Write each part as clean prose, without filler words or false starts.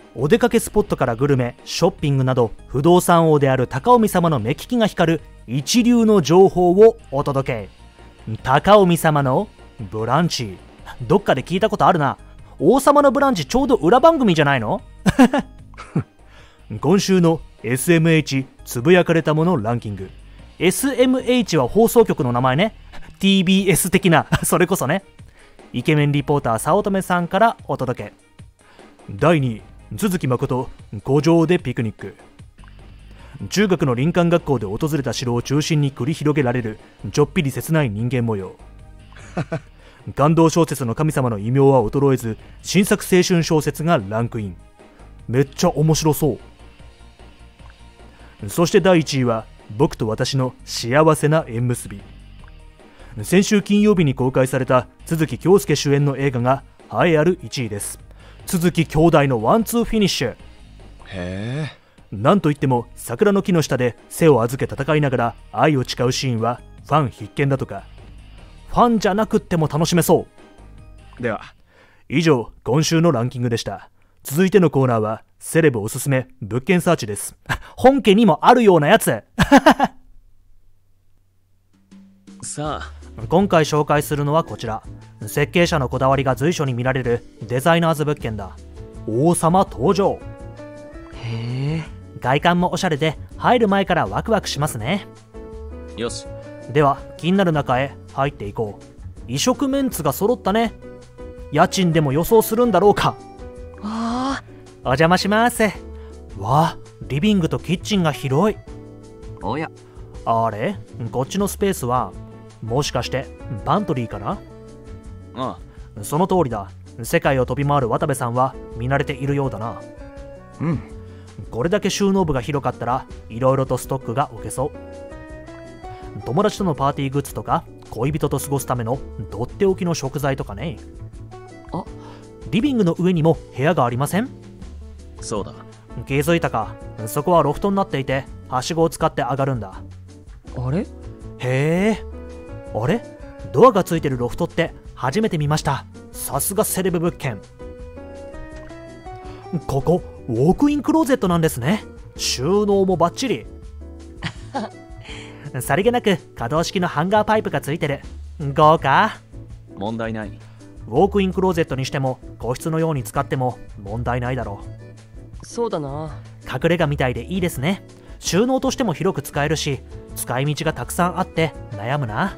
お出かけスポットからグルメ、ショッピングなど不動産王である高臣様の目利きが光る一流の情報をお届け。高臣様のブランチ。どっかで聞いたことあるな。王様のブランチちょうど裏番組じゃないの？今週の SMH つぶやかれたものランキング。 SMH は放送局の名前ね。 TBS 的なそれこそね。イケメンリポーター早乙女さんからお届け。第2位、都築誠古城でピクニック。中学の林間学校で訪れた城を中心に繰り広げられるちょっぴり切ない人間模様。感動小説の神様の異名は衰えず、新作青春小説がランクイン。めっちゃ面白そう。そして第1位は僕と私の幸せな縁結び。先週金曜日に公開された都築恭介主演の映画が栄えある1位です。都築兄弟のワンツーフィニッシュ。へえ。 なんといっても桜の木の下で背を預け戦いながら愛を誓うシーンはファン必見だとか。ファンじゃなくっても楽しめそう。 では以上、今週のランキングでした。続いてのコーナーはセレブおすすめ物件サーチです。本家にもあるようなやつ。 さあ、 今回紹介するのはこちら。設計者のこだわりが随所に見られるデザイナーズ物件だ。王様登場。 へえ。 外観もおしゃれで入る前からワクワクしますね。 よし、 では気になる中へ入っていこう。異色メンツが揃ったね。家賃でも予想するんだろうか。 ああ、 お邪魔します。わあ、リビングとキッチンが広い。 おや、 あれ、こっちのスペースはもしかしてパントリーかな。 ああ、その通りだ。世界を飛び回る渡部さんは見慣れているようだな。 うん。 これだけ収納部が広かったらいろいろとストックが置けそう。友達とのパーティーグッズとか恋人と過ごすためのとっておきの食材とかね。 あ、 リビングの上にも部屋がありません？ そうだ。 気づいたか。そこはロフトになっていてはしごを使って上がるんだ。 あれ？ へえ。あれ、ドアがついてるロフトって初めて見ました。さすがセレブ物件。ここウォークインクローゼットなんですね。収納もバッチリ。さりげなく可動式のハンガーパイプがついてる。豪華。 問題ない。 ウォークインクローゼットにしても個室のように使っても問題ないだろう。そうだな。 隠れ家みたいでいいですね。収納としても広く使えるし、使い道がたくさんあって悩むな。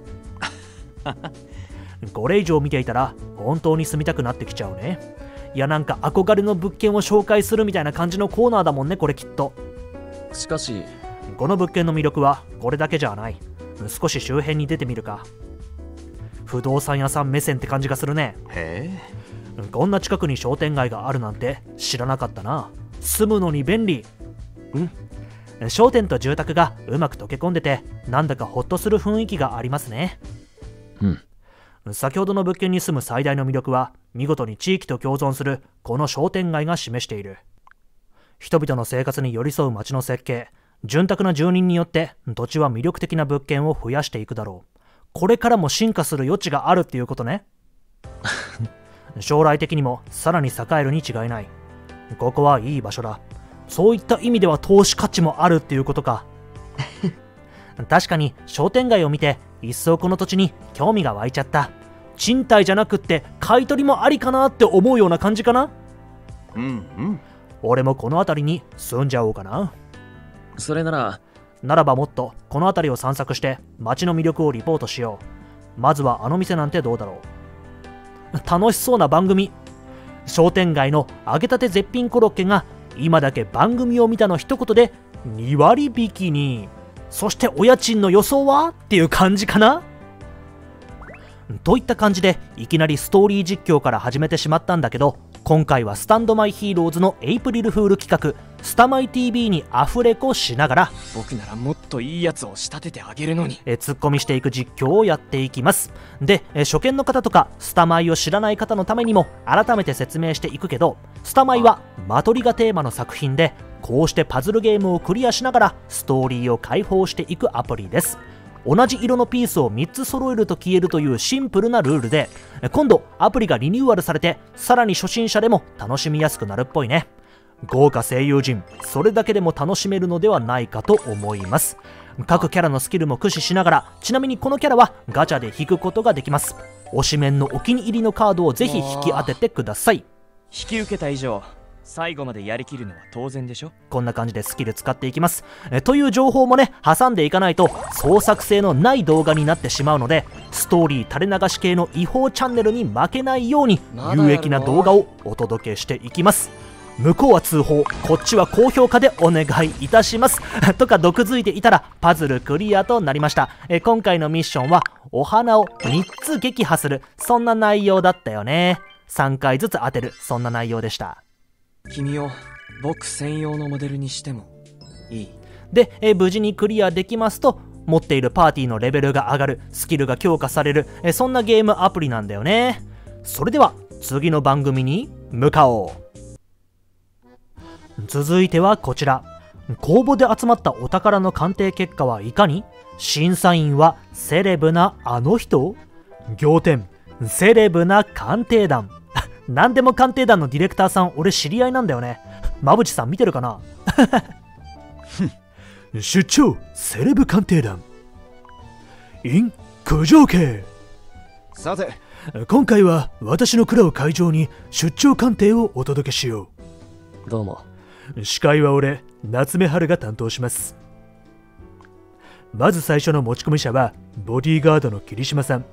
これ以上見ていたら本当に住みたくなってきちゃうね。いや、なんか憧れの物件を紹介するみたいな感じのコーナーだもんね、これきっと。 しかしこの物件の魅力はこれだけじゃない。少し周辺に出てみるか。不動産屋さん目線って感じがするね。 へえ。こんな近くに商店街があるなんて知らなかったな。住むのに便利。商店と住宅がうまく溶け込んでて、なんだかホッとする雰囲気がありますね。先ほどの物件に住む最大の魅力は、見事に地域と共存するこの商店街が示している。人々の生活に寄り添う街の設計、潤沢な住人によって土地は魅力的な物件を増やしていくだろう。これからも進化する余地があるっていうことね。将来的にもさらに栄えるに違いない。ここはいい場所だ。そういった意味では投資価値もあるっていうことか。確かに商店街を見て一層この土地に興味が湧いちゃった。賃貸じゃなくって買い取りもありかなって思うような感じかな。俺もこの辺りに住んじゃおうかな。 それならばもっとこの辺りを散策して街の魅力をリポートしよう。まずはあの店なんてどうだろう。楽しそうな番組。商店街の揚げたて絶品コロッケが今だけ番組を見たの一言で2割引きに。そしてお家賃の予想はっていう感じかな。といった感じでいきなりストーリー実況から始めてしまったんだけど、今回はスタンドマイヒーローズのエイプリルフール企画スタマイ TV にアフレコしながら、 僕ならもっといいやつを仕立ててあげるのにツッコミしていく実況をやっていきます。で、初見の方とかスタマイを知らない方のためにも改めて説明していくけど、スタマイはマトリがテーマの作品で、こうしてパズルゲームをクリアしながらストーリーを解放していくアプリです。同じ色のピースを3つ揃えると消えるというシンプルなルールで、今度アプリがリニューアルされてさらに初心者でも楽しみやすくなるっぽいね。 豪華声優陣、それだけでも楽しめるのではないかと思います。各キャラのスキルも駆使しながら、ちなみにこのキャラはガチャで引くことができます。推しメンのお気に入りのカードをぜひ引き当ててください。 引き受けた以上最後までやりきるのは当然でしょ。 こんな感じでスキル使っていきます。という情報もね、挟んでいかないと創作性のない動画になってしまうので、ストーリー垂れ流し系の違法チャンネルに負けないように有益な動画をお届けしていきます。向こうは通報、こっちは高評価でお願いいたしますとか毒づいていたらパズルクリアとなりました。今回のミッションはお花を3つ撃破する、そんな内容だったよね。3回ずつ当てる、そんな内容でした。 君を僕専用のモデルにしてもいいで、無事にクリアできますと持っているパーティーのレベルが上がる、スキルが強化される、そんなゲームアプリなんだよね。それでは次の番組に向かおう。続いてはこちら。公募で集まったお宝の鑑定結果はいかに？審査員はセレブなあの人？仰天、セレブな鑑定団。何でも鑑定団のディレクターさん、俺知り合いなんだよね。馬淵さん見てるかな？出張セレブ鑑定団 in 九条家。 さて、 今回は私の蔵を会場に出張鑑定をお届けしよう。どうも。 司会は俺、夏目春が担当します。まず最初の持ち込み者はボディーガードの霧島さん。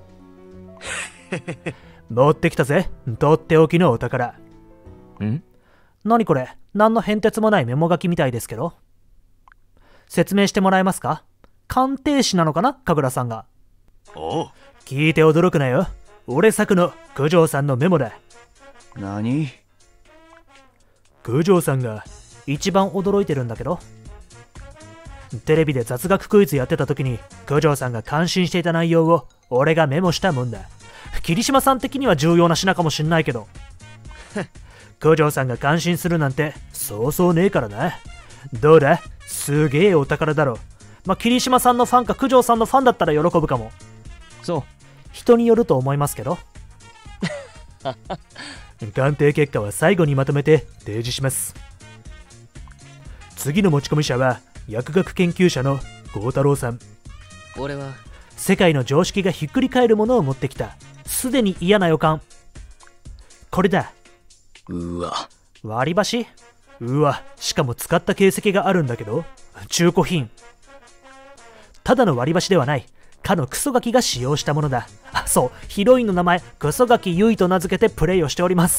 持ってきたぜ、とっておきのお宝。何これ、何の変哲もないメモ書きみたいですけど。説明してもらえますか？鑑定士なのかな、神楽さんが。 おう、 聞いて驚くなよ。俺作の九条さんのメモだ。 何？ 九条さんが一番驚いてるんだけど、テレビで雑学クイズやってた時に九条さんが感心していた内容を俺がメモしたもんだ。霧島さん的には重要な品かもしんないけど九条さんが感心するなんてそうそうねえからな。どうだ、すげえお宝だろ。まあ、霧島さんのファンか九条さんのファンだったら喜ぶかも。 そう、 人によると思いますけど。鑑定結果は最後にまとめて提示します。次の持ち込み者は薬学研究者の幸太郎さん。 俺は世界の常識がひっくり返るものを持ってきた。すでに嫌な予感。これだ。 うわ、 割り箸？うわ、しかも使った形跡があるんだけど、中古品。ただの割り箸ではない。かのクソガキが使用したものだ。あ、そう、ヒロインの名前クソガキユイと名付けてプレイをしております。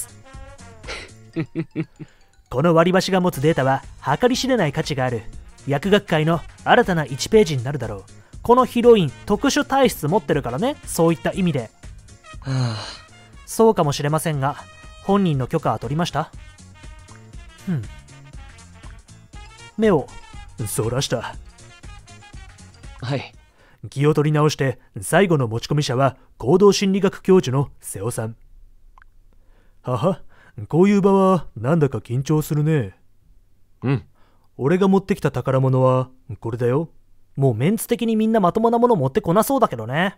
この割り箸が持つデータは計り知れない価値がある。薬学界の新たな1ページになるだろう。このヒロイン特殊体質持ってるからね、そういった意味で。そうかもしれませんが、本人の許可は取りました？目をそらした。 はい。 気を取り直して最後の持ち込み者は行動心理学教授の瀬尾さん。はは、こういう場はなんだか緊張するね。俺が持ってきた宝物はこれだよ。もうメンツ的にみんなまともなもの持ってこなそうだけどね。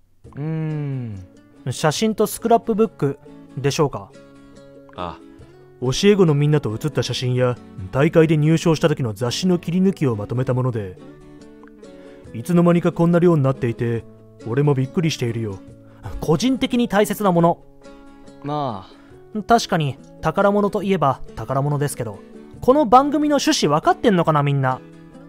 写真とスクラップブックでしょうか。 ああ、 教え子のみんなと写った写真や大会で入賞した時の雑誌の切り抜きをまとめたもので、いつの間にかこんな量になっていて俺もびっくりしているよ。個人的に大切なもの。 まあ確かに宝物といえば宝物ですけど、この番組の趣旨分かってんのかな、みんな。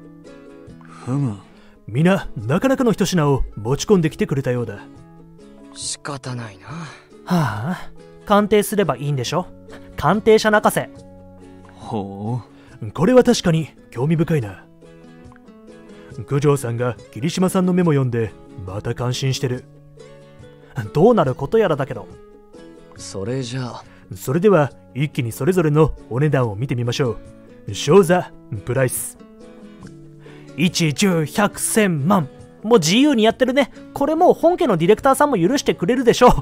みんななかなかの一品を持ち込んできてくれたようだ。 仕方ないな。 はあ、鑑定すればいいんでしょ。鑑定者泣かせ。 ほう、これは確かに興味深いな。九条さんが霧島さんのメモ読んでまた感心してる。どうなることやらだけど。 それじゃあ、 それでは一気にそれぞれのお値段を見てみましょう。ショーザプライス。1、10、100、1000万。もう自由にやってるね。これもう本家のディレクターさんも許してくれるでしょ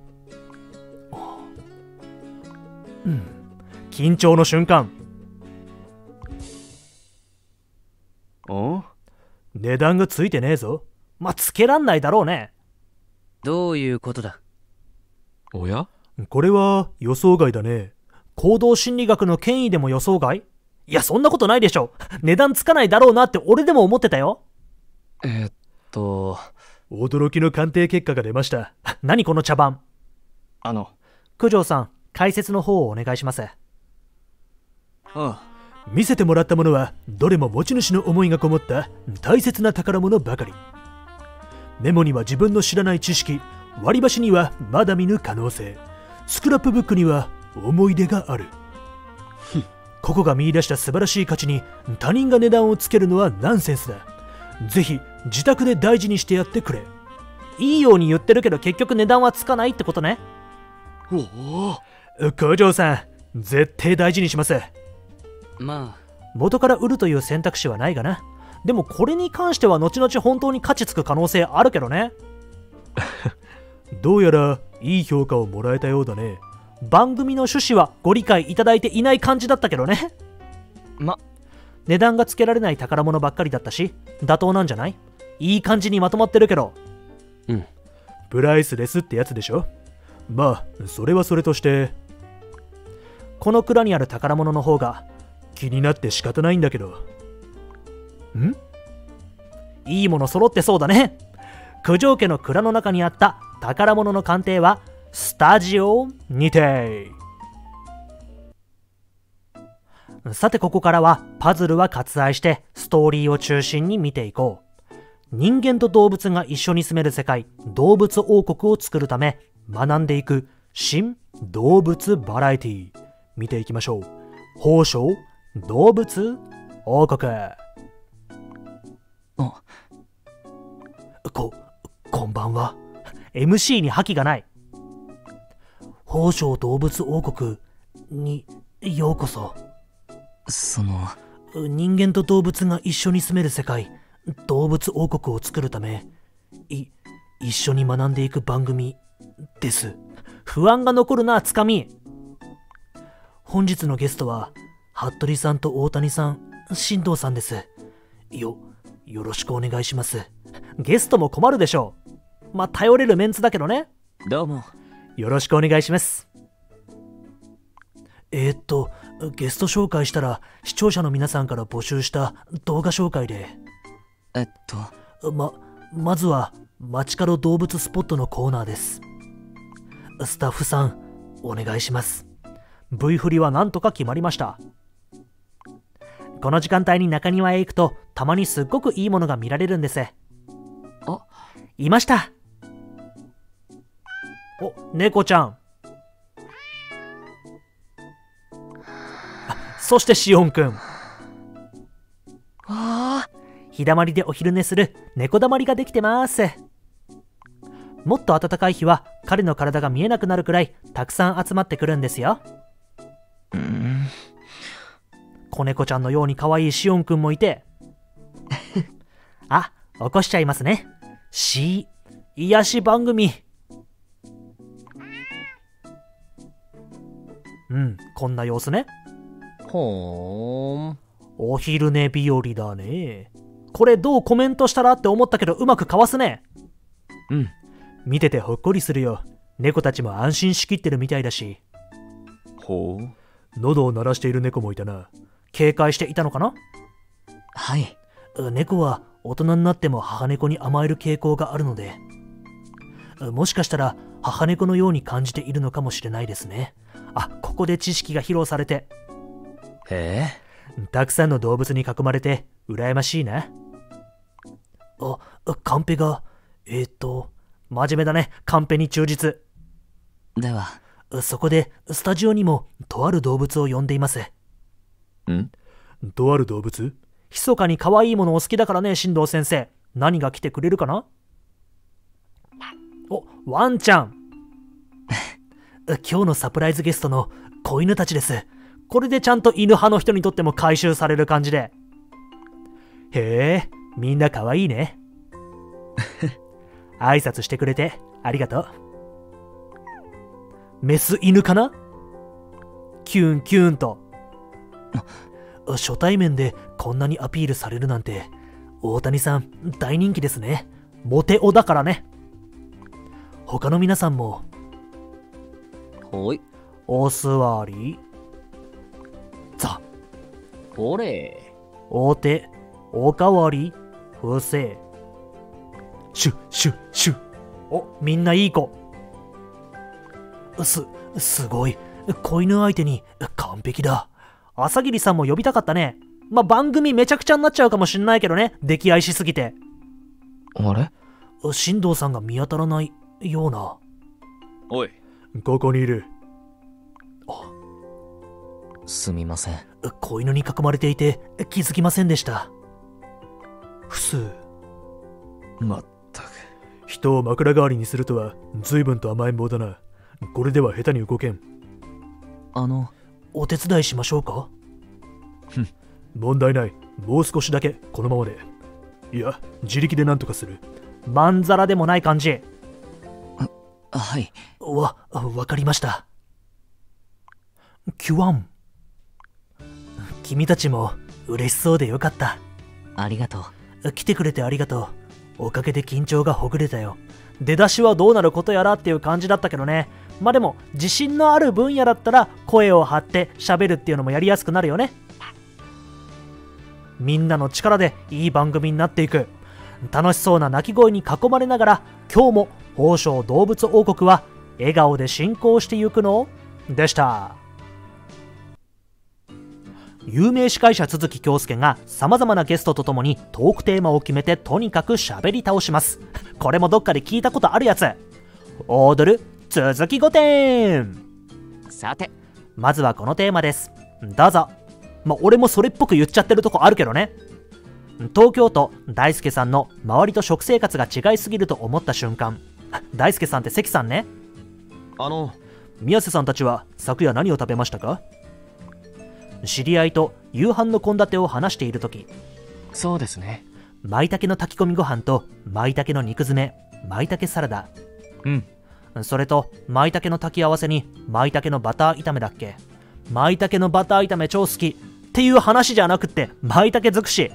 う。緊張の瞬間。 お？ 値段がついてねえぞ。まあ、つけらんないだろうね。 どういうことだ？ おや？ これは予想外だね。 行動心理学の権威でも予想外？いや、そんなことないでしょ。値段つかないだろうなって俺でも思ってたよ。 驚きの鑑定結果が出ました。 何この茶番。 九条さん、解説の方をお願いします。 見せてもらったものはどれも持ち主の思いがこもった大切な宝物ばかり。メモには自分の知らない知識、割り箸にはまだ見ぬ可能性、スクラップブックには思い出がある。個々が見出した素晴らしい価値に他人が値段をつけるのはナンセンスだ。ぜひ自宅で大事にしてやってくれ。 いいように言ってるけど結局値段はつかないってことね。 工場さん、絶対大事にします。 元から売るという選択肢はないがな。でもこれに関しては後々本当に価値つく可能性あるけどね。 どうやらいい評価をもらえたようだね。 番組の趣旨はご理解いただいていない感じだったけどね。値段がつけられない宝物ばっかりだったし、妥当なんじゃない？いい感じにまとまってるけど。 プライスレスってやつでしょ。まあそれはそれとして、 この蔵にある宝物の方が気になって仕方ないんだけど。 いいもの揃ってそうだね。九条家の蔵の中にあった宝物の鑑定はスタジオにて。さてここからはパズルは割愛してストーリーを中心に見ていこう。人間と動物が一緒に住める世界、動物王国を作るため学んでいく新動物バラエティ見ていきましょう。宝生動物王国。こんばんは。 MC に覇気がない。宝生動物王国にようこそ。人間と動物が一緒に住める世界、動物王国を作るため一緒に学んでいく番組です。不安が残るな、つかみ。本日のゲストは服部さんと大谷さん、進藤さんです。よろしくお願いします。ゲストも困るでしょう。まあ頼れるメンツだけどね。 どうも。 よろしくお願いします。ゲスト紹介したら視聴者の皆さんから募集した動画紹介で。まずは街角動物スポットのコーナーです。スタッフさん、お願いします。V 振りはなんとか決まりました。この時間帯に中庭へ行くとたまにすっごくいいものが見られるんです。いました。猫ちゃん。そしてシオンくん。日だまりでお昼寝する猫だまりができてます。もっと暖かい日は彼の体が見えなくなるくらいたくさん集まってくるんですよ。子猫ちゃんのように可愛いシオンくんもいて起こしちゃいますね。癒し番組。こんな様子ね。お昼寝日和だね。これどうコメントしたらって思ったけどうまくかわすね。見ててほっこりするよ。猫たちも安心しきってるみたいだし。 喉を鳴らしている猫もいたな。 警戒していたのかな。猫は大人になっても母猫に甘える傾向があるので、もしかしたら母猫のように感じているのかもしれないですね。ここで知識が披露されて。たくさんの動物に囲まれて羨ましいな。カンペが真面目だね。カンペに忠実では。 そこでスタジオにもとある動物を呼んでいます。 とある動物？ 密かに可愛いものを好きだからね。進藤先生、何が来てくれるかな。ワンちゃん。今日のサプライズゲストの子犬たちです。これでちゃんと犬派の人にとっても回収される感じで。みんな可愛いね。挨拶してくれてありがとう。メス犬かな。キュンキュンと。初対面でこんなにアピールされるなんて、大谷さん大人気ですね。モテ男だからね。他の皆さんも。 はい。 お座り。 ほれ。 大手、おかわり、不正。 シュッシュッシュッ。 お、みんないい子。 すごい。子犬相手に完璧だ。 朝霧さんも呼びたかったね。まあ、番組めちゃくちゃになっちゃうかもしんないけどね。溺愛しすぎて。 あれ？ 進藤さんが見当たらないような。 おい。 ここにいる。 すみません。 子犬に囲まれていて気づきませんでした。ふす。 まったく。 人を枕代わりにするとは随分と甘えん坊だな。これでは下手に動けん。お手伝いしましょうか？問題ない。もう少しだけこのままで。いや、自力で何とかする。 まんざらでもない感じ。 はい。 わかりました。キュワン。君たちも嬉しそうでよかった。 ありがとう。 来てくれてありがとう。おかげで緊張がほぐれたよ。 出だしはどうなることやらっていう感じだったけどね。まあでも自信のある分野だったら声を張って喋るっていうのもやりやすくなるよね。みんなの力でいい番組になっていく。楽しそうな鳴き声に囲まれながら今日も宝生動物王国は笑顔で進行していくのでした。有名司会者都築恭介がさまざまなゲストとともにトークテーマを決めてとにかく喋り倒します。これもどっかで聞いたことあるやつ。踊る続き御殿。 さて、 まずはこのテーマです。どうぞ。俺もそれっぽく言っちゃってるとこあるけどね。東京都大輔さんの周りと食生活が違いすぎると思った瞬間。大輔さんって関さんね。宮瀬さんたちは昨夜何を食べましたか？知り合いと夕飯の献立を話しているとき。 そうですね。 舞茸の炊き込みご飯と舞茸の肉詰め、舞茸サラダ。それと舞茸の炊き合わせに舞茸のバター炒めだっけ。舞茸のバター炒め超好きっていう話じゃなくって舞茸尽くし。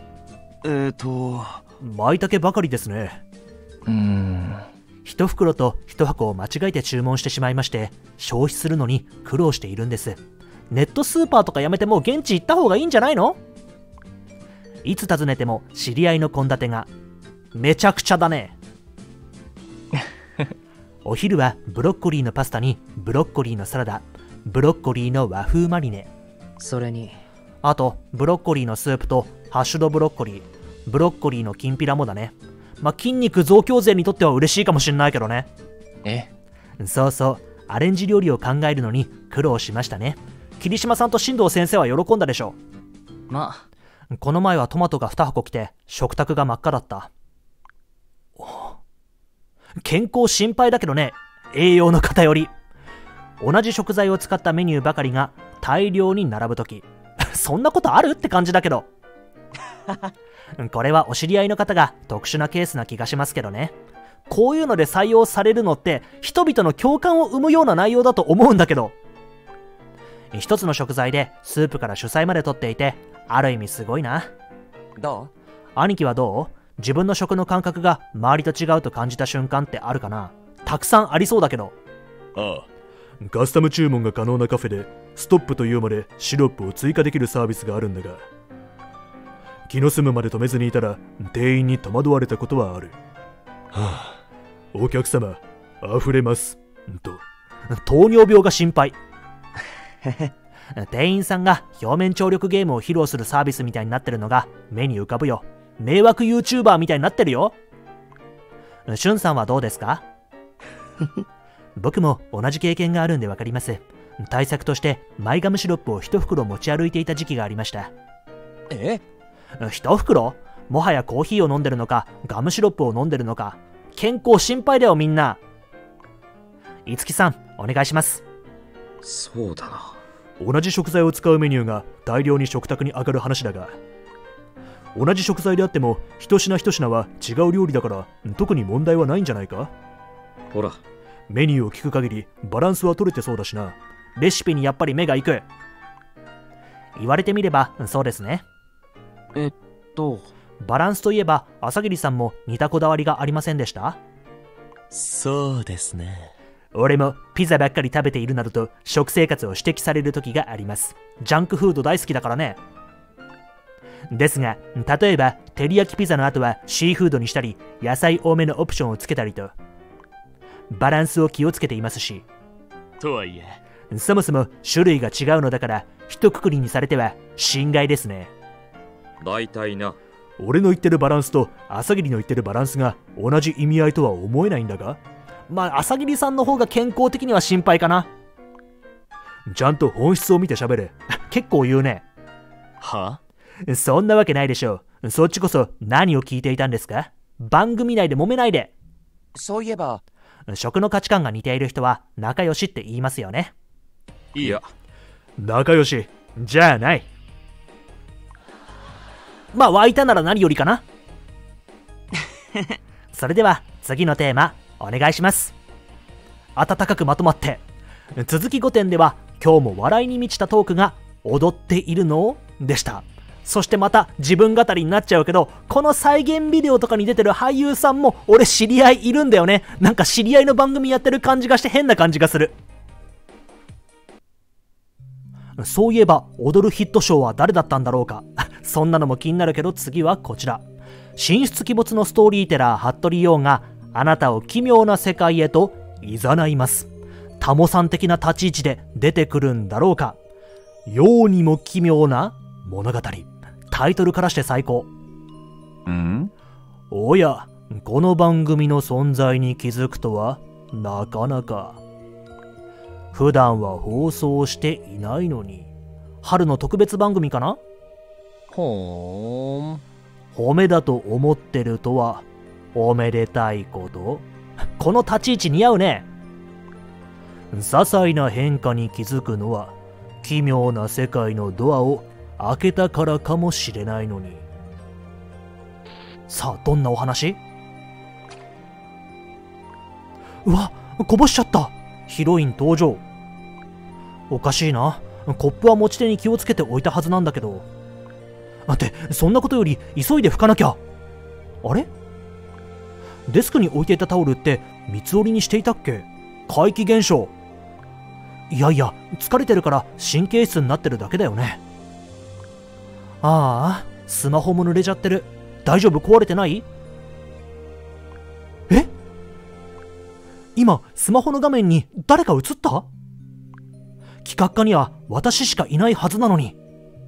舞茸ばかりですね。一袋と一箱を間違えて注文してしまいまして、消費するのに苦労しているんです。ネットスーパーとかやめてもう現地行った方がいいんじゃないの？いつ訪ねても知り合いの献立がめちゃくちゃだね。お昼はブロッコリーのパスタにブロッコリーのサラダ、ブロッコリーの和風マリネ、 それにあとブロッコリーのスープとハッシュドブロッコリー、ブロッコリーのきんぴらもだね。筋肉増強勢にとっては嬉しいかもしんないけどね。そうそう、アレンジ料理を考えるのに苦労しましたね。霧島さんと進藤先生は喜んだでしょう。この前はトマトが2箱来て食卓が真っ赤だった。健康心配だけどね、栄養の偏り。同じ食材を使ったメニューばかりが大量に並ぶときそんなことあるって感じだけどこれはお知り合いの方が特殊なケースな気がしますけどね。こういうので採用されるのって人々の共感を生むような内容だと思うんだけど、一つの食材でスープから主菜まで取っていて、ある意味すごいな。 どう？ 兄貴はどう？自分の食の感覚が周りと違うと感じた瞬間ってあるかな？たくさんありそうだけど。 カスタム注文が可能なカフェでストップというまでシロップを追加できるサービスがあるんだが、気の済むまで止めずにいたら店員に戸惑われたことはある。お客様溢れますと。 糖尿病が心配。店員さんが表面張力ゲームを披露するサービスみたいになってるのが目に浮かぶよ。迷惑 YouTuber みたいになってるよ。しゅんさんはどうですか？僕も同じ経験があるんでわかります。対策としてマイガムシロップを一袋持ち歩いていた時期がありました。一袋？もはやコーヒーを飲んでるのかガムシロップを飲んでるのか、健康心配だよみんな。いつきさんお願いします。 そうだな。 同じ食材を使うメニューが大量に食卓に上がる話だが、同じ食材であっても一品一品は違う料理だから特に問題はないんじゃないか？ ほら、 メニューを聞く限りバランスは取れてそうだしな。 レシピにやっぱり目がいく。言われてみればそうですね。バランスといえば朝霧さんも似たこだわりがありませんでした？ そうですね。 俺もピザばっかり食べているなどと食生活を指摘される時があります。ジャンクフード大好きだからね。 ですが、例えば照り焼きピザの後はシーフードにしたり野菜多めのオプションをつけたりとバランスを気をつけていますし、 とはいえそもそも種類が違うのだから一括りにされては心外ですね。 大体な。 俺の言ってるバランスと朝霧の言ってるバランスが同じ意味合いとは思えないんだが、 まあ朝霧さんの方が健康的には心配かな。 ちゃんと本質を見て喋れ。 結構言うね。 は？ そんなわけないでしょう。そっちこそ何を聞いていたんですか？番組内で揉めないで。 そういえば、 食の価値観が似ている人は仲良しって言いますよね。 いや、 仲良しじゃあない。 まあ湧いたなら何よりかな。それでは次のテーマお願いします。温かくまとまって。続き5点では今日も笑いに満ちたトークが踊っているのでした。そしてまた自分語りになっちゃうけど、この再現ビデオとかに出てる俳優さんも俺知り合いいるんだよね。なんか知り合いの番組やってる感じがして変な感じがする。そういえば踊るヒットショーは誰だったんだろうか。そんなのも気になるけど、次はこちら。神出鬼没のストーリーテラー服部陽があなたを奇妙な世界へと誘います。タモさん的な立ち位置で出てくるんだろうか。ようにも奇妙な物語。タイトルからして最高。おや、この番組の存在に気づくとはなかなか。普段は放送していないのに。春の特別番組かな。 ほーん。 褒めだと思ってるとはおめでたいこと。この立ち位置似合うね。些細な変化に気づくのは奇妙な世界のドアを開けたからかもしれないのに。さあ、どんなお話？うわ、こぼしちゃった。ヒロイン登場。おかしいな。コップは持ち手に気をつけておいたはずなんだけど。待って、そんなことより急いで拭かなきゃ。あれ？デスクに置いていたタオルって三つ折りにしていたっけ？怪奇現象。いやいや、疲れてるから神経質になってるだけだよね。ああ、スマホも濡れちゃってる。大丈夫？壊れてない？え？今スマホの画面に誰か映った？企画課には私しかいないはずなのに。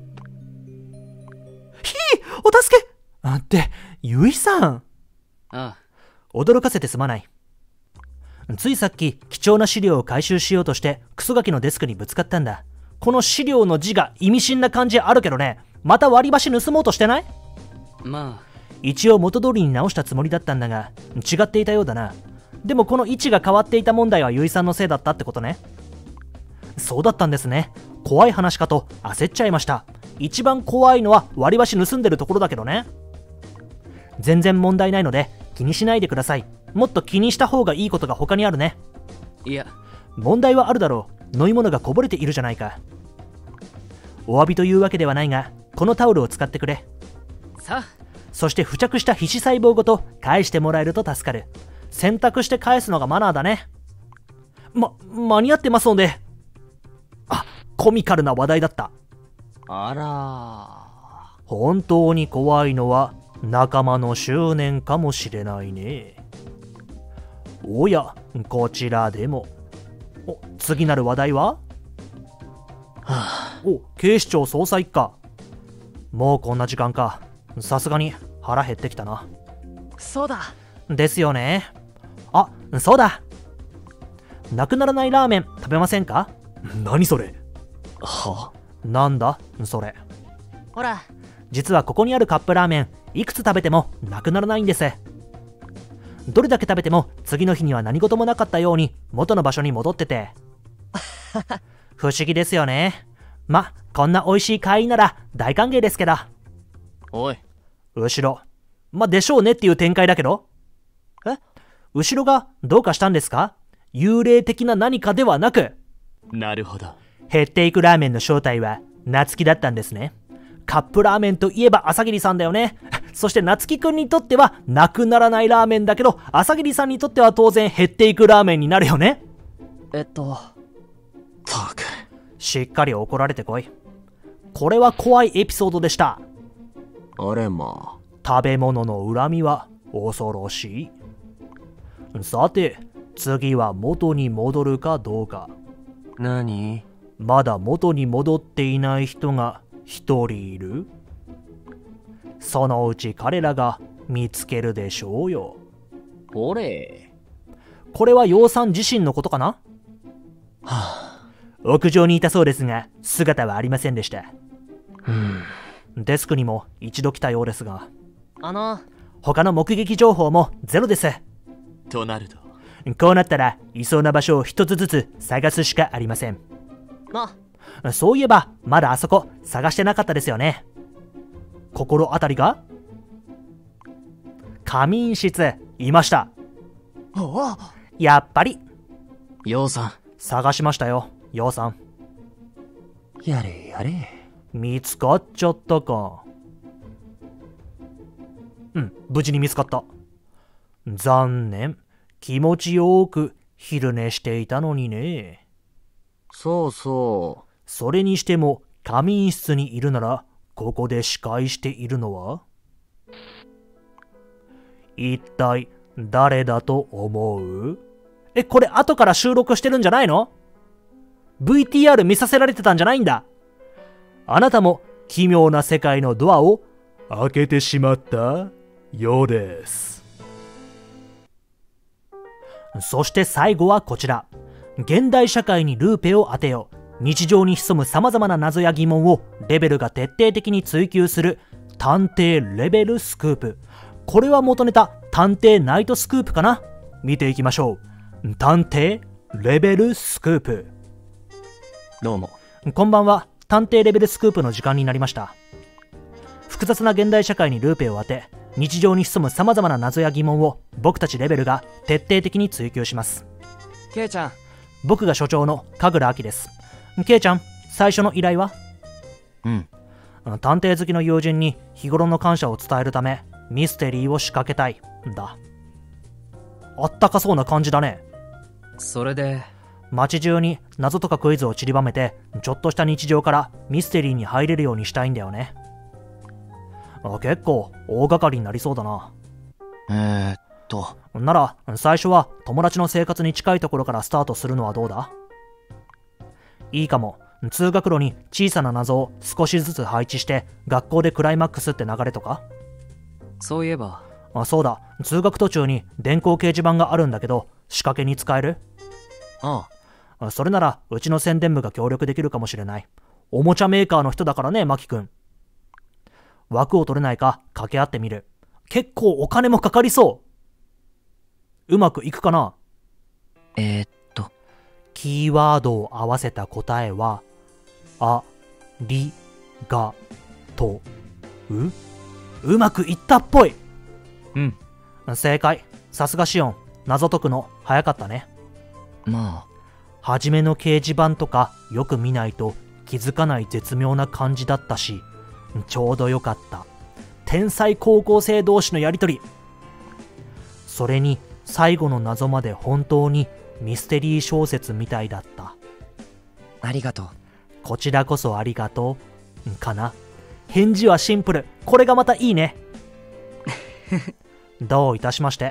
お助けって、ゆいさん。 ああ、 驚かせてすまない。ついさっき貴重な資料を回収しようとしてクソガキのデスクにぶつかったんだ。この資料の字が意味深な感じあるけどね。また割り箸盗もうとしてない？ まあ、 一応元通りに直したつもりだったんだが違っていたようだな。でもこの位置が変わっていた問題はゆいさんのせいだったってことね。そうだったんですね。怖い話かと焦っちゃいました。一番怖いのは割り箸盗んでるところだけどね。全然問題ないので気にしないでください。もっと気にした方がいいことが他にあるね。 いや、 問題はあるだろう。飲み物がこぼれているじゃないか。お詫びというわけではないが、このタオルを使ってくれ。 さあ、 そして付着した皮脂細胞ごと返してもらえると助かる。洗濯して返すのがマナーだね。間に合ってますので。あ、コミカルな話題だった。 あら。 本当に怖いのは仲間の執念かもしれないね。おや、こちらでも。次なる話題は？警視庁捜査一課。もうこんな時間か。さすがに腹減ってきたな。 そうだ。 ですよね。あ、そうだ。なくならないラーメン食べませんか？ 何それ？ は？ なんだそれ。 ほら、 実はここにあるカップラーメンいくつ食べてもなくならないんです。どれだけ食べても次の日には何事もなかったように元の場所に戻ってて不思議ですよね。こんな美味しい会員なら大歓迎ですけど。 おい、 後ろ。でしょうねっていう展開だけど。後ろがどうかしたんですか？幽霊的な何かではなく。 なるほど。 減っていくラーメンの正体は夏希だったんですね。カップラーメンといえば朝霧さんだよね。そして夏希くんにとってはなくならないラーメンだけど、朝霧さんにとっては当然減っていくラーメンになるよね。 ったく。 しっかり怒られてこい。これは怖いエピソードでした。 あれま食べ物の恨みは恐ろしい。さて、次は元に戻るかどうか。 何？ まだ元に戻っていない人が一人いる。そのうち彼らが見つけるでしょうよ。 ほれ。 これは楊さん自身のことかな？ はあ。 屋上にいたそうですが、姿はありませんでした。デスクにも一度来たようですが、他の目撃情報もゼロです。 となると、 こうなったら、いそうな場所を一つずつ探すしかありません。そういえば、まだあそこ探してなかったですよね。心当たりが？仮眠室、いました。やっぱり。 楊さん。 探しましたよ、楊さん。 やれやれ。 見つかっちゃったか。無事に見つかった。残念。気持ちよく昼寝していたのにね。 そうそう。 それにしても仮眠室にいるなら、ここで視界しているのは？一体誰だと思う？これ後から収録してるんじゃないの？ VTR 見させられてたんじゃないんだ。あなたも奇妙な世界のドアを開けてしまったようです。そして最後はこちら。現代社会にルーペを当てよう。日常に潜む様々な謎や疑問をレベルが徹底的に追求する探偵レベルスクープ。これは元ネタ探偵ナイトスクープかな？見ていきましょう。探偵レベルスクープ。 どうも。 こんばんは。探偵レベルスクープの時間になりました。複雑な現代社会にルーペを当て、日常に潜む様々な謎や疑問を僕たちレベルが徹底的に追求します。 ケイちゃん。 僕が所長の神楽明です。ケイちゃん、最初の依頼は？探偵好きの友人に日頃の感謝を伝えるためミステリーを仕掛けたいんだ。あったかそうな感じだね。 それで街中に謎とかクイズを散りばめて、ちょっとした日常からミステリーに入れるようにしたいんだよね。結構大掛かりになりそうだな。なら最初は友達の生活に近いところからスタートするのはどうだ？いいかも。通学路に小さな謎を少しずつ配置して学校でクライマックスって流れとか？ そういえば。 そうだ。通学途中に電光掲示板があるんだけど、仕掛けに使える？それならうちの宣伝部が協力できるかもしれない。おもちゃメーカーの人だからね、マキ君。枠を取れないか掛け合ってみる。結構お金もかかりそう。うまくいくかな？キーワードを合わせた答えは、ありがとう。うまくいったっぽい。正解。さすがシオン。謎解くの早かったね。初めの掲示板とかよく見ないと気づかない絶妙な感じだったし、ちょうどよかった。天才高校生同士のやりとり。それに最後の謎まで本当にミステリー小説みたいだった。 ありがとう。 こちらこそありがとう。かな。返事はシンプル。これがまたいいね。どういたしまして。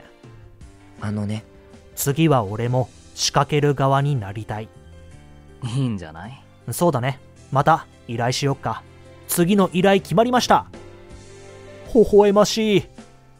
次は俺も仕掛ける側になりたい。 いいんじゃない？ そうだね。また依頼しよっか。次の依頼決まりました。微笑ましい。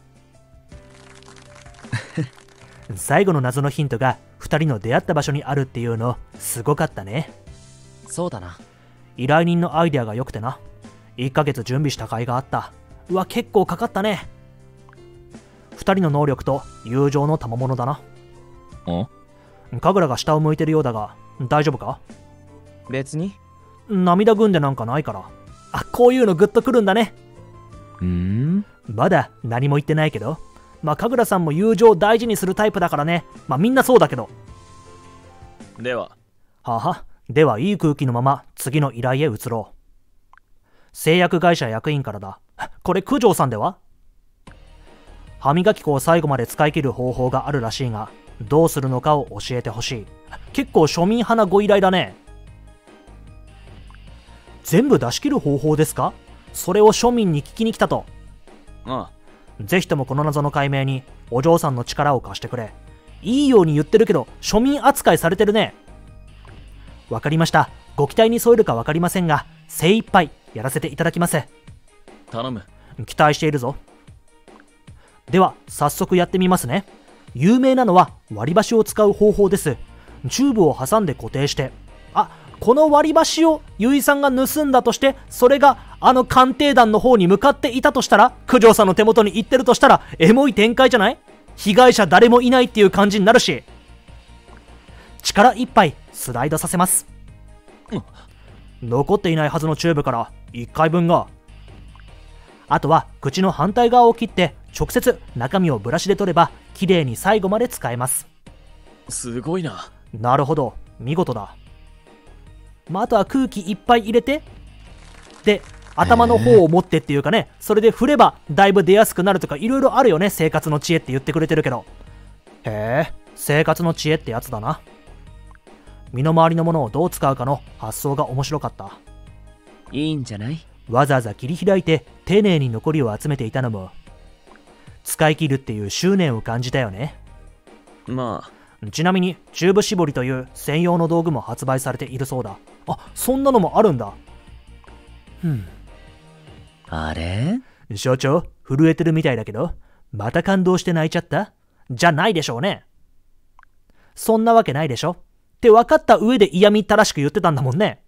最後の謎のヒントが2人の出会った場所にあるっていうのすごかったね。 そうだな。 依頼人のアイデアが良くてな。1ヶ月準備した甲斐があった。うわ、結構かかったね。2人の能力と友情の賜物だな。神楽が下を向いてるようだが大丈夫か？ 別に。 涙ぐんでなんかないから。こういうのグッとくるんだね。まだ何も言ってないけど、神楽さんも友情を大事にするタイプだからね。みんなそうだけど。 では。 ではいい空気のまま次の依頼へ移ろう。製薬会社役員からだ。これ九条さんでは？歯磨き粉を最後まで使い切る方法があるらしいが、どうするのかを教えてほしい。結構庶民派なご依頼だね。全部出し切る方法ですか？それを庶民に聞きに来たと。 あぜひともこの謎の解明にお嬢さんの力を貸してくれ。いいように言ってるけど庶民扱いされてるね。わかりました。ご期待に添えるかわかりませんが精一杯やらせていただきます。 頼む。 期待しているぞ。では早速やってみますね。有名なのは割り箸を使う方法です。チューブを挟んで固定して、この割り箸を結衣さんが盗んだとして、それがあの鑑定団の方に向かっていたとしたら、九条さんの手元に行ってるとしたらエモい展開じゃない？被害者誰もいないっていう感じになるし。力いっぱいスライドさせます。残っていないはずのチューブから1回分が。あとは口の反対側を切って直接中身をブラシで取れば綺麗に最後まで使えます。 すごいな。 なるほど、見事だ。あとは空気いっぱい入れて、で頭の方を持ってっていうかね、それで振ればだいぶ出やすくなるとか、いろいろあるよね。生活の知恵って言ってくれてるけど。へえ、生活の知恵ってやつだな。身の回りのものをどう使うかの発想が面白かった。 いいんじゃない？ わざわざ切り開いて丁寧に残りを集めていたのも使い切るっていう執念を感じたよね。 まあ、 ちなみにチューブ絞りという専用の道具も発売されているそうだ。そんなのもあるんだ。 あれ？ 所長、震えてるみたいだけど、また感動して泣いちゃった？じゃないでしょうね。そんなわけないでしょって分かった上で嫌みったらしく言ってたんだもんね。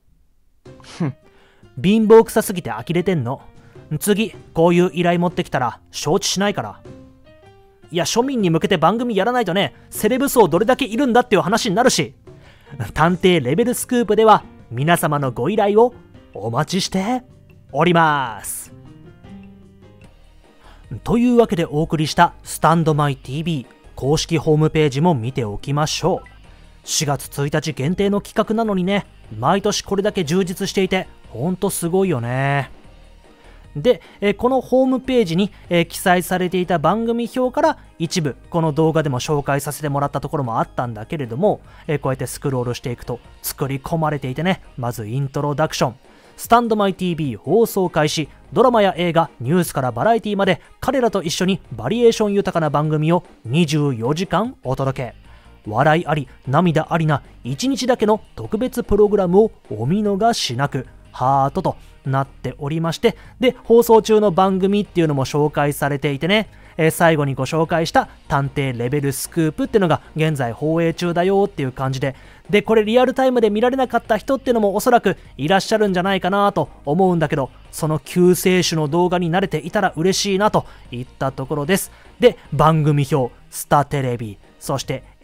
貧乏くさすぎて呆れてんの。次こういう依頼持ってきたら承知しないから。いや、庶民に向けて番組やらないとね、セレブ層どれだけいるんだっていう話になるし。探偵レベルスクープでは皆様のご依頼をお待ちしております。というわけでお送りしたスタンドマイ TV 公式ホームページも見ておきましょう。4月1日限定の企画なのにね、毎年これだけ充実していてほんとすごいよね。で、このホームページに、記載されていた番組表から一部この動画でも紹介させてもらったところもあったんだけれども、こうやってスクロールしていくと作り込まれていてね、まずイントロダクション、スタンドマイ TV 放送開始、ドラマや映画、ニュースからバラエティまで彼らと一緒にバリエーション豊かな番組を24時間お届け。笑いあり涙ありな1日だけの特別プログラムをお見逃しなく、ハートとなっておりまして、で放送中の番組っていうのも紹介されていてね、最後にご紹介した探偵レベルスクープっていうのが現在放映中だよっていう感じで、これリアルタイムで見られなかった人っていうのもおそらくいらっしゃるんじゃないかなと思うんだけど、その救世主の動画に慣れていたら嬉しいなといったところです。で、番組表、スタテレビ、そして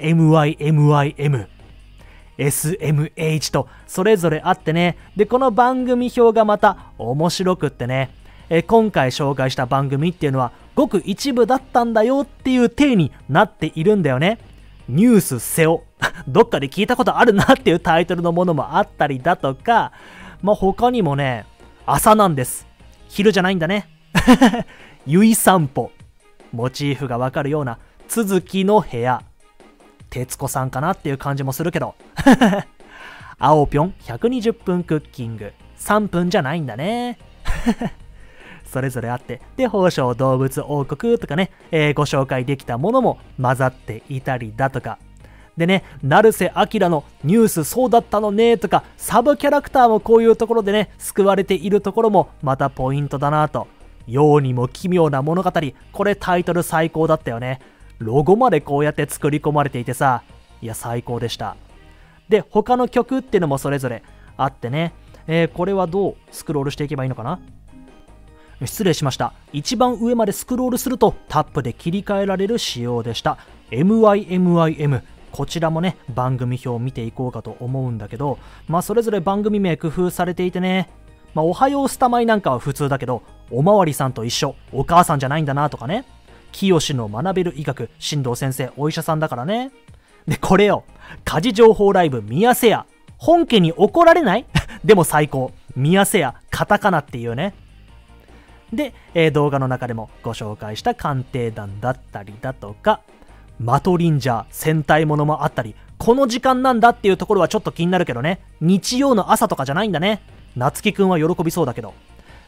MYMYM、SMH とそれぞれあってね、でこの番組表がまた面白くってね、今回紹介した番組っていうのはごく一部だったんだよっていう体になっているんだよね。ニュース瀬尾どっかで聞いたことあるなっていうタイトルのものもあったりだとか、他にもね、朝なんです、昼じゃないんだねゆい散歩、モチーフがわかるような続きの部屋、徹子さんかなっていう感じもするけど青ぴょん120分クッキング、3分じゃないんだねそれぞれあって、で宝生動物王国とかね、ご紹介できたものも混ざっていたりだとかでね、成瀬明のニュースそうだったのねとか、サブキャラクターもこういうところでね救われているところもまたポイントだなと。世にも奇妙な物語、これタイトル最高だったよね。ロゴまでこうやって作り込まれていてさ、いや最高でした。で他の曲っていうのもそれぞれあってね、これはどうスクロールしていけばいいのかな。失礼しました。一番上までスクロールするとタップで切り替えられる仕様でした。 MYMYM、 こちらもね番組表を見ていこうかと思うんだけど、それぞれ番組名工夫されていてね、おはようスタマイなんかは普通だけど、おまわりさんと一緒、お母さんじゃないんだなとかね、清の学べる医学、進藤先生お医者さんだからね。でこれよ、家事情報ライブ宮瀬屋、本家に怒られないでも最高、宮瀬屋カタカナっていうね。で、動画の中でもご紹介した鑑定団だったりだとか、マトリンジャー戦隊ものもあったり、この時間なんだっていうところはちょっと気になるけどね、日曜の朝とかじゃないんだね。夏希くんは喜びそうだけど。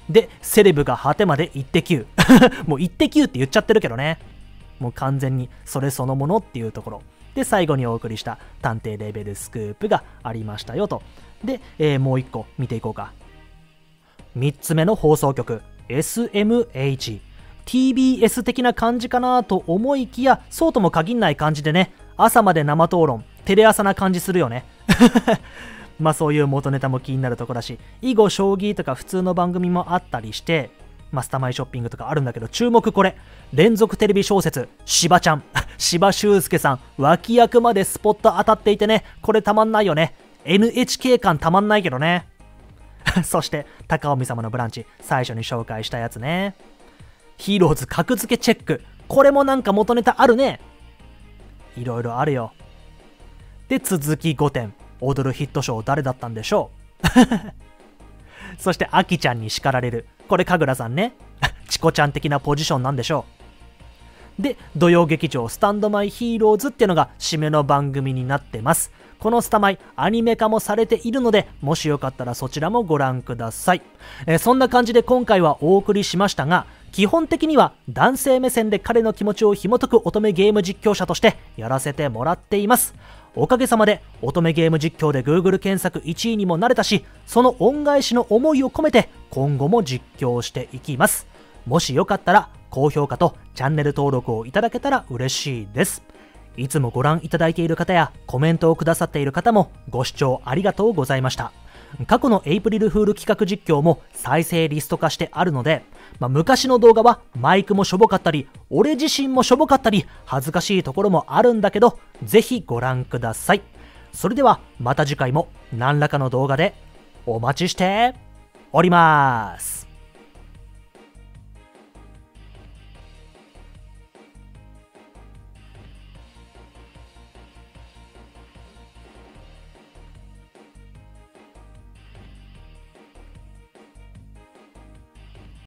で、セレブが果てまでイッテ Q もうイッテ Q って言っちゃってるけどね。もう完全にそれそのものっていうところで、最後にお送りした探偵レベルスクープがありましたよと。で、もう一個見ていこうか。3つ目の放送局 SMH、 TBS 的な感じかなと思いきや、そうとも限んない感じでね、朝まで生討論、テレ朝な感じするよねまあそういう元ネタも気になるところだし、囲碁将棋とか普通の番組もあったりして、マスタマイショッピングとかあるんだけど、注目これ、連続テレビ小説しばちゃん柴修介さん脇役までスポット当たっていてね、これたまんないよね。 NHK 感たまんないけどねそして高尾美様のブランチ、最初に紹介したやつね、ヒーローズ格付けチェック、これもなんか元ネタあるね。いろいろあるよ。で、続き5点、踊るヒットショー誰だったんでしょうそしてアキちゃんに叱られる、これ神楽さんねチコちゃん的なポジションなんでしょう。で、土曜劇場スタンドマイヒーローズっていうのが締めの番組になってます。このスタマイアニメ化もされているので、もしよかったらそちらもご覧ください。そんな感じで今回はお送りしましたが、基本的には男性目線で彼の気持ちを紐解く乙女ゲーム実況者としてやらせてもらっています。おかげさまで乙女ゲーム実況で Google 検索1位にもなれたし、その恩返しの思いを込めて今後も実況していきます。もしよかったら高評価とチャンネル登録をいただけたら嬉しいです。いつもご覧いただいている方やコメントをくださっている方もご視聴ありがとうございました。過去のエイプリルフール企画実況も再生リスト化してあるので、昔の動画はマイクもしょぼかったり、俺自身もしょぼかったり、恥ずかしいところもあるんだけど、ぜひご覧ください。それではまた次回も何らかの動画でお待ちしております。